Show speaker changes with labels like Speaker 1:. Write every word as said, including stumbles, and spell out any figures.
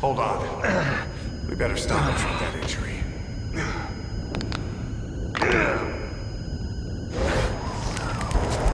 Speaker 1: Hold on. We better stop and treat that injury.